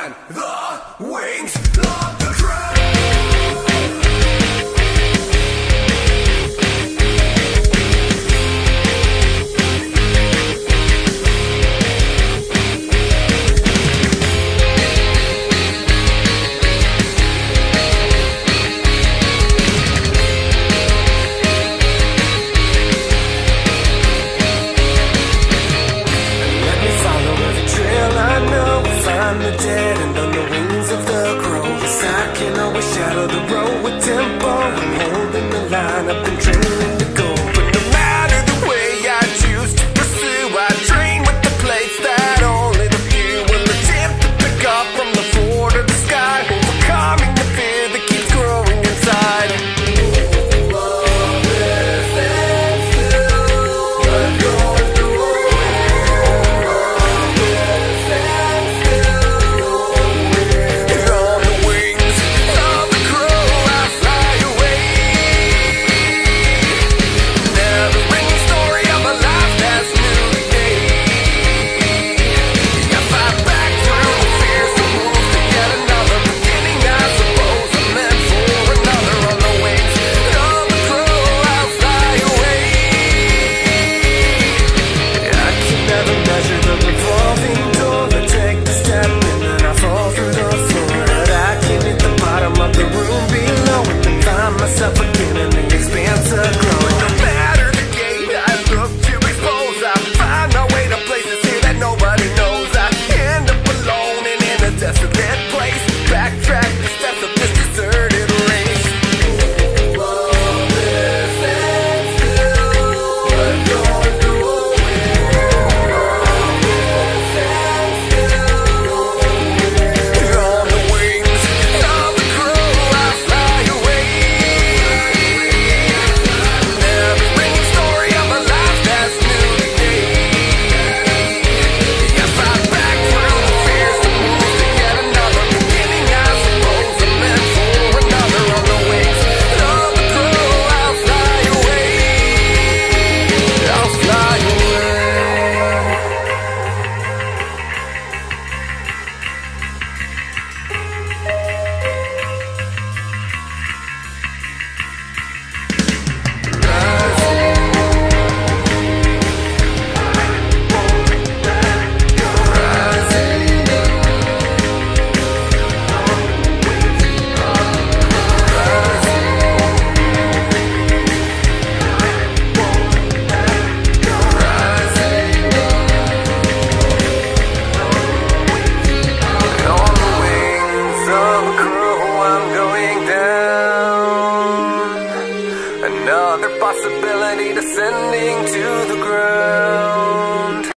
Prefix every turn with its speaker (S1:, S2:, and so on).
S1: on the wings of the crown. I'm the dead and on the wings of the crow. Yes, I can always shadow the road with tempo. I'm holding the line, I've been training to go. But no matter the way I choose to pursue, I train with the plates that only the few will attempt to pick up from the floor to the sky, overcoming the fear that keeps growing inside. Another possibility descending to the ground.